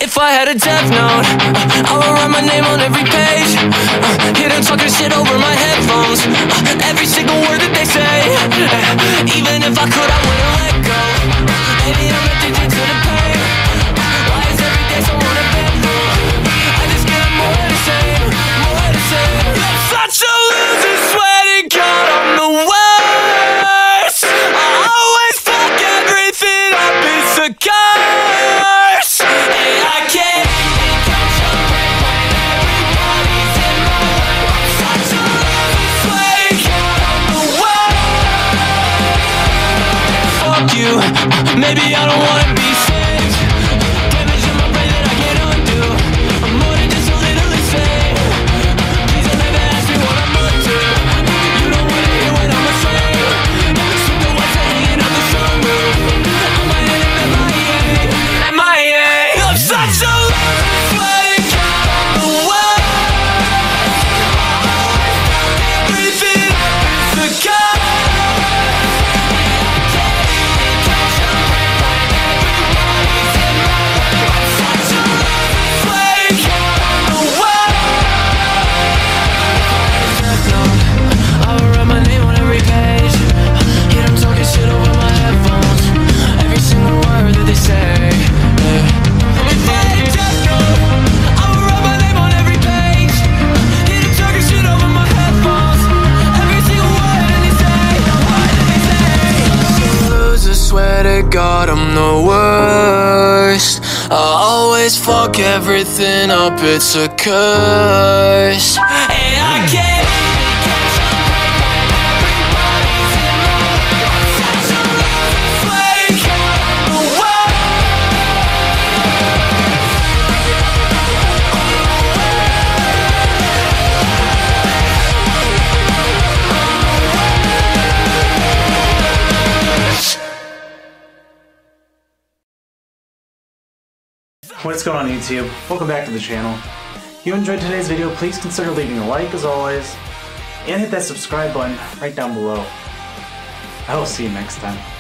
if I had a death note, I would write my name on every page. Hear them talking shit over my headphones, every single word that they say. Even if I could, I wouldn't let go. Maybe I'm addicted to the pain. Why is every day so uneventful? I just get more of the same, more of the same. I'm such a loser, swear to God I'm the worst. I always fuck everything up, it's a curse. And I can't catch a break when everybody's in my way. I'm such a loser, swear to God I'm the worst. Fuck you, maybe I don't wanna be saved. Damage in my brain that I can't undo. I'm more than just a little insane. Please don't ever ask me what I'm up to. You don't wanna hear what I'm saying. Sweep the whites are hanging out the sunroof. I might end up MIA. I'm such a loser, swear to God I'm the worst. Everything up is a curse. Swear to God I'm the worst. I always fuck everything up, it's a curse. And I can't catch a break when everybody's in my way. I'm such a loser, swear to God I'm the What's going on YouTube? Welcome back to the channel. If you enjoyed today's video, please consider leaving a like as always, and hit that subscribe button right down below. I will see you next time.